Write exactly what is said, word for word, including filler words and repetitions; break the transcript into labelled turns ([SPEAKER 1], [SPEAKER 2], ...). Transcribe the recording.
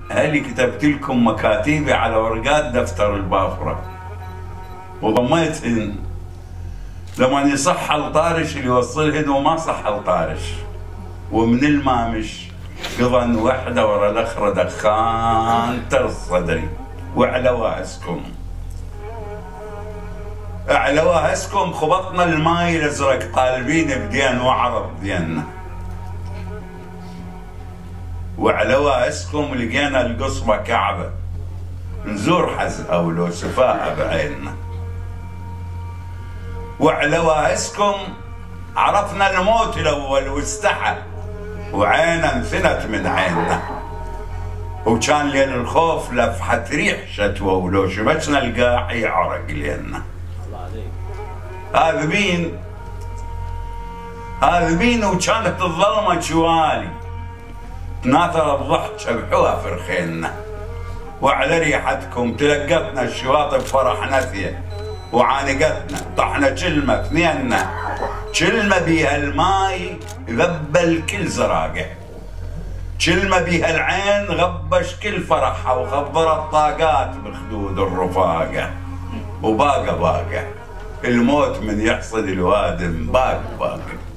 [SPEAKER 1] هلي كتبت لكم مكاتيبي على ورقات دفتر البافرة وضميتهن لما يصح الطارش اللي يوصلهن وما صح الطارش، ومن المامش قضن وحده ورا الاخرى دخان ترص صدري وعلى واسكم على واسكم خبطنا الماي الازرق طالبين بدين وعرض دينا، وعلى واسكم لقينا القصبة كعبة نزور حزقة ولو سفاهة بعيننا، وعلى واسكم عرفنا الموت الاول واستحى وعينا انثنت من عيننا، وكان لين الخوف لفحة ريح شتوى ولو شبكنا القاع يعرق لينا. هذا مين؟ هذا مين؟ وكانت الظلمة شوالي تناثر الضحك شبحوها فرخينا، وعلى ريحتكم تلقتنا الشواطئ فرح نثية وعانقتنا طحنا كلمة اثنينا، كلمة بيها الماي غبل كل زراقه، كلمة بيها العين غبش كل فرحها وخضرت طاقات بخدود الرفاقة، وباقة باقة الموت من يحصد الوادم باق باقة.